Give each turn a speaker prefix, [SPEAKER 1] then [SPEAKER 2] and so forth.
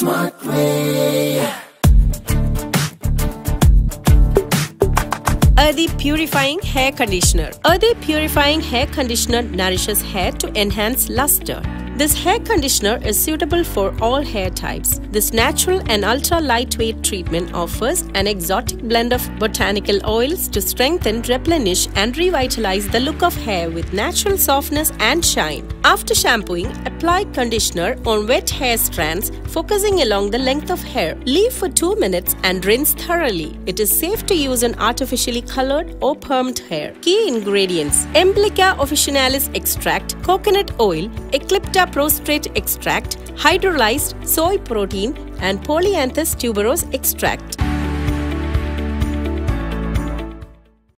[SPEAKER 1] Smartway.
[SPEAKER 2] EARTHI Purifying Hair Conditioner. EARTHI Purifying Hair Conditioner nourishes hair to enhance luster. This hair conditioner is suitable for all hair types. This natural and ultra-lightweight treatment offers an exotic blend of botanical oils to strengthen, replenish and revitalize the look of hair with natural softness and shine. After shampooing, apply conditioner on wet hair strands, focusing along the length of hair. Leave for 2 minutes and rinse thoroughly. It is safe to use on artificially colored or permed hair. Key ingredients: Emblica officinalis extract, coconut oil, Eclipta prostrate extract, hydrolyzed soy protein and Polyanthus tuberose extract.